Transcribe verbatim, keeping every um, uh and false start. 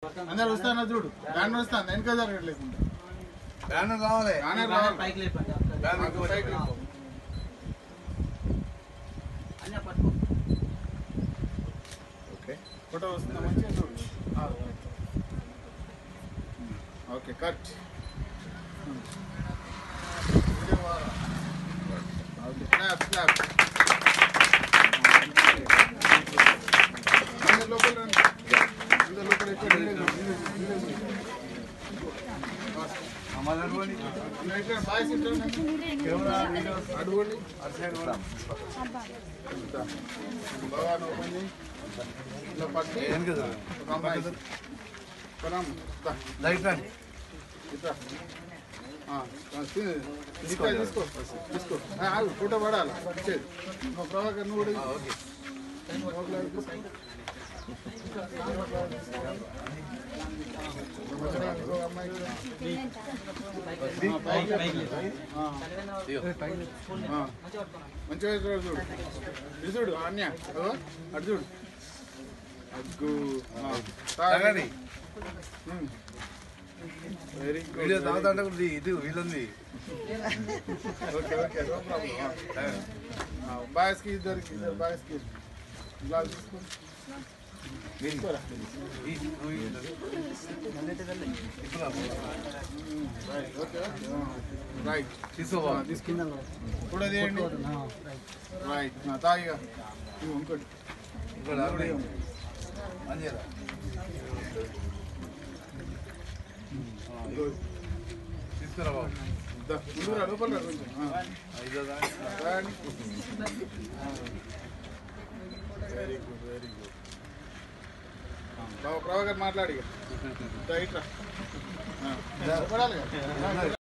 అందరు వస్తాను చూడు బ్యానర్ వస్తాను వెనక జరగట్లేదు బ్యానర్ రావాలి బ్యానర్ రావాలి పైకి లేపండి పైకి లేపు ఓకే ఫోటో వస్తుందా మంచిగా చూడు okay cut okay snap snap లోపల రండి అందరు లోపల ఎక్కువ అడుగుండి భగవాన్ ఓపెన్ ఇట్లా పట్టి లైట్ రండి తీసుకో తీసుకో తీసుకో ఫోటో పడాలి ప్రభాకర్ నువ్వు కూడా ఓకే మంచిగా చూడు చూడు ఇది చూడు అన్య అటు చూడు అగ్గు వెరీ గుడ్ వీడియో తాగుతా ఇది వీళ్ళంది ఓకే ఓకే నో ప్రాబ్లం బాయ్స్కి ఇద్దరికి ఇద్దరు బాయ్స్కి గ్లాస్ తీసుకో రైట్ తీసుకో తీసుకుందా కూడా తీయండి రైట్ తాగిగా ఇంకోటి తీసుకురా బాబు ముందురా లోపల కొంచెం వెరీ గుడ్ వెరీ గుడ్ బాబు ప్రభాకర్ మాట్లాడి ఇట్లా పడాలి కదా